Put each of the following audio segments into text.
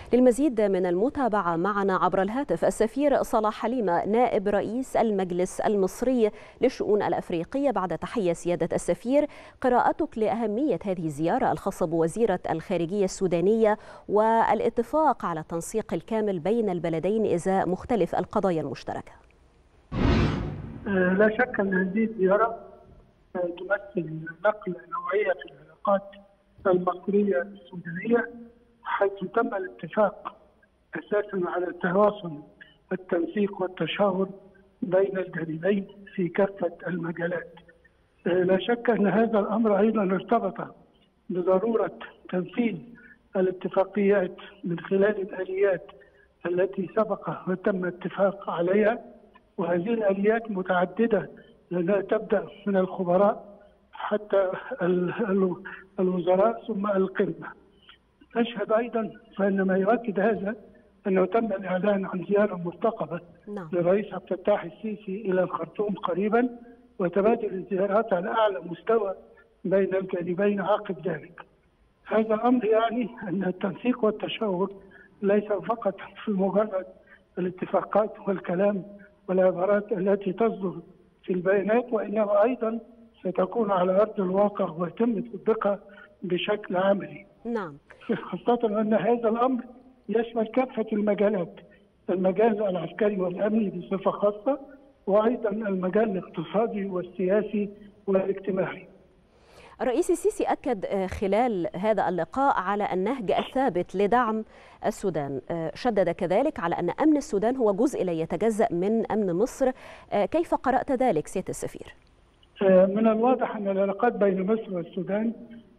للمزيد من المتابعة معنا عبر الهاتف السفير صلاح حليمة نائب رئيس المجلس المصري للشؤون الأفريقية. بعد تحية سيادة السفير، قراءتك لأهمية هذه الزيارة الخاصة بوزيرة الخارجية السودانية والاتفاق على التنسيق الكامل بين البلدين إزاء مختلف القضايا المشتركة. لا شك أن هذه الزيارة تمثل نقلة نوعية في العلاقات المصرية السودانية، حيث تم الاتفاق أساسا على التواصل التنسيق والتشاور بين الجانبين في كافة المجالات. لا شك أن هذا الأمر أيضا ارتبط بضرورة تنفيذ الاتفاقيات من خلال الآليات التي سبق وتم الاتفاق عليها، وهذه الآليات متعددة لأنها تبدأ من الخبراء حتى الوزراء ثم القمة. أشهد أيضا فإن ما يؤكد هذا أنه تم الإعلان عن زيارة مرتقبة للرئيس عبد الفتاح السيسي إلى الخرطوم قريبا، وتبادل الزيارات على أعلى مستوى بين الجانبين عقب ذلك. هذا الأمر يعني أن التنسيق والتشاور ليس فقط في مجرد الاتفاقات والكلام والعبارات التي تصدر في البيانات، وإنما أيضا ستكون على أرض الواقع ويتم تطبيقها بشكل عملي. نعم. خاصة أن هذا الأمر يشمل كافة المجالات، المجال العسكري والأمني بصفة خاصة، وأيضا المجال الاقتصادي والسياسي والاجتماعي. الرئيس السيسي أكد خلال هذا اللقاء على النهج الثابت لدعم السودان، شدد كذلك على أن أمن السودان هو جزء لا يتجزأ من أمن مصر. كيف قرأت ذلك سيادة السفير؟ من الواضح أن العلاقات بين مصر والسودان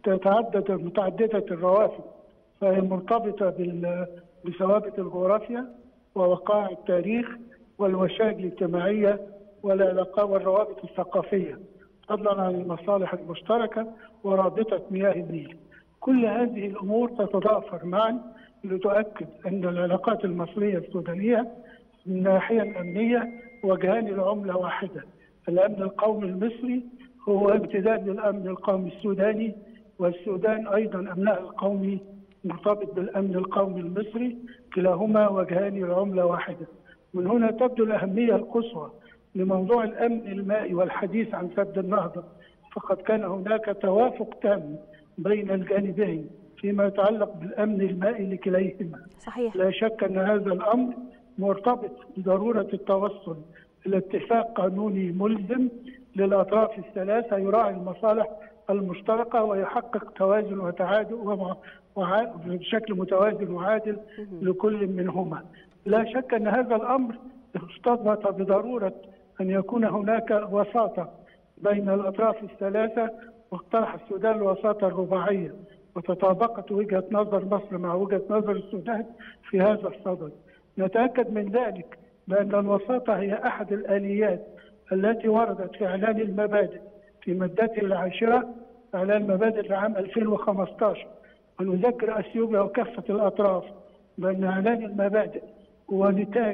متعددة الروافد، فهي مرتبطة بثوابت الجغرافيا ووقائع التاريخ والوشائج الاجتماعية والعلاقات والروابط الثقافية، فضلا عن المصالح المشتركة ورابطة مياه النيل. كل هذه الأمور تتضافر معا لتؤكد أن العلاقات المصرية السودانية من الناحية الأمنية وجهان لعملة واحدة. الأمن القومي المصري هو امتداد للأمن القومي السوداني، والسودان أيضا أمنها القومي مرتبط بالأمن القومي المصري، كلاهما وجهان لعملة واحدة. من هنا تبدو الأهمية القصوى لموضوع الأمن المائي والحديث عن سد النهضة، فقد كان هناك توافق تام بين الجانبين فيما يتعلق بالأمن المائي لكليهما. صحيح. لا شك أن هذا الأمر مرتبط بضرورة التوصل إلى اتفاق قانوني ملزم للأطراف الثلاثة يراعي المصالح المشتركة ويحقق توازن وتعادل بشكل متوازن وعادل لكل منهما. لا شك أن هذا الأمر ارتبط بضرورة أن يكون هناك وساطة بين الأطراف الثلاثة، واقترح السودان الوساطة الرباعية، وتطابقت وجهة نظر مصر مع وجهة نظر السودان في هذا الصدد. نتأكد من ذلك بأن الوساطة هي أحد الآليات التي وردت في إعلان المبادئ في مادته العاشرة، إعلان مبادئ لعام 2015. ونذكر أثيوبيا وكافة الأطراف بأن إعلان المبادئ هو نتاج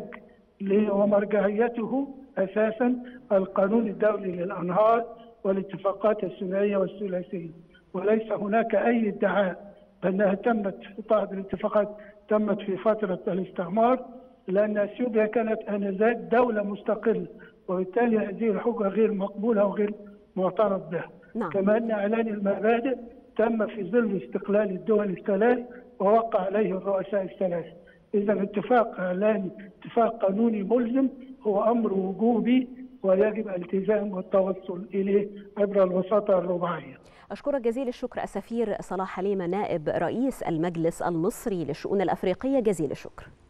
ومرجعيته أساسا القانون الدولي للأنهار والاتفاقات الثنائية والثلاثية، وليس هناك أي ادعاء بأنها تمت بعض الاتفاقات تمت في فترة الاستعمار، لأن أثيوبيا كانت آنذاك دولة مستقلة، وبالتالي هذه الحجة غير مقبولة وغير معترف بها. نعم. كما أن إعلان المبادئ تم في ظل استقلال الدول الثلاث ووقع عليه الرؤساء الثلاث. إذا إعلان اتفاق قانوني ملزم هو أمر وجوبي ويجب الالتزام والتوصل إليه عبر الوساطة الرباعية. أشكرك جزيل الشكر السفير صلاح حليمة نائب رئيس المجلس المصري للشؤون الأفريقية، جزيل الشكر.